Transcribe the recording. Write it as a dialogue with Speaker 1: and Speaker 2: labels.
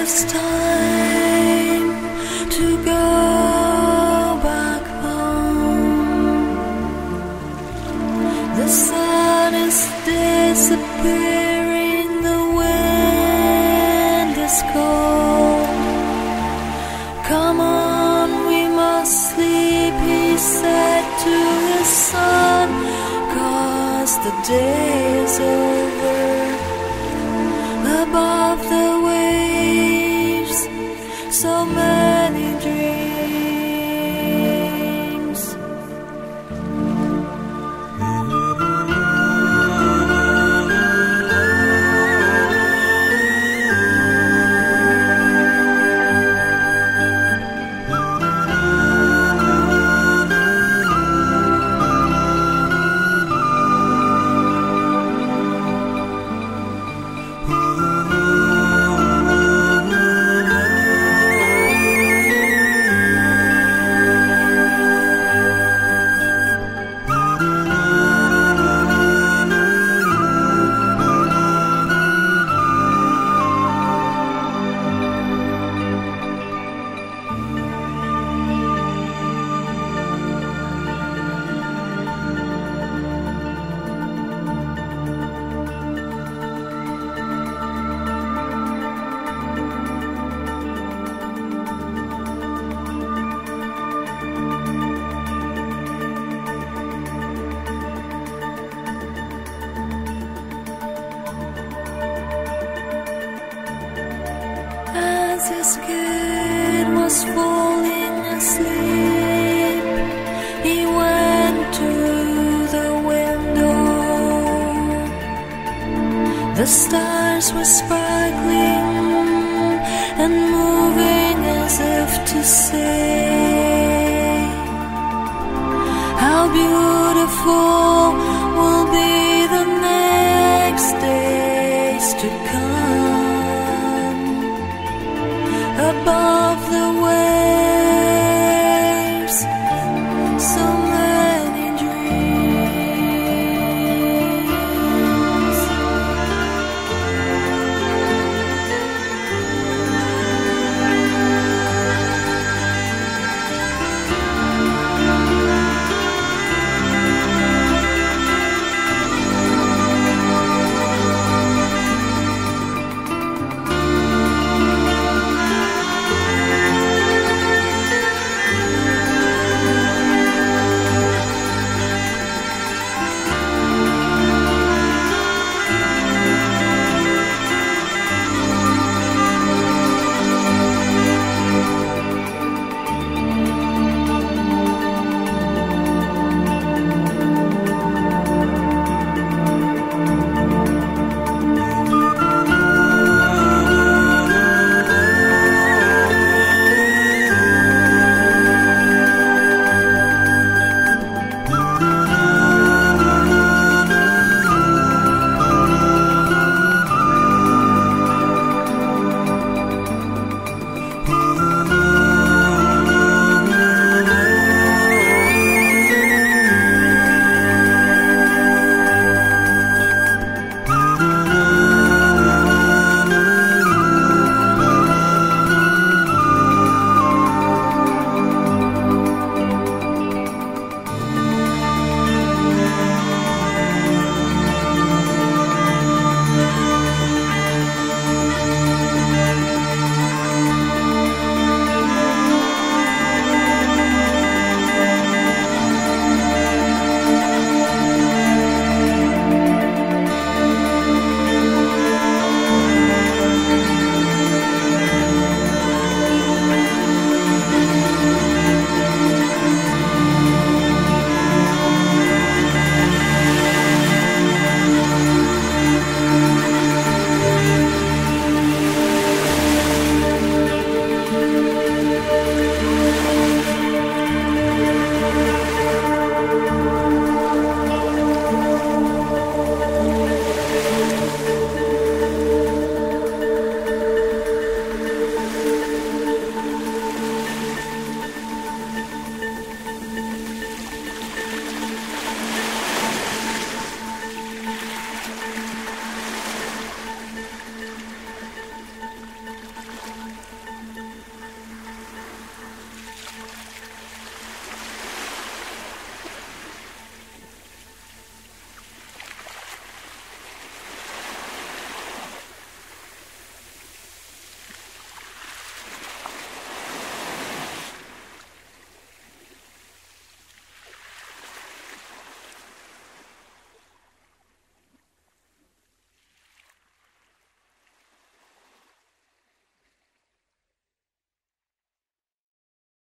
Speaker 1: it's time to go back home. The sun is disappearing, the wind is cold. Come on, we must sleep, he said to his son, 'cause the day is over. Above the waves, so many dreams. As his kid was falling asleep, he went to the window. The stars were sparkling and moving as if to say, how beautiful will be the next days to come. Above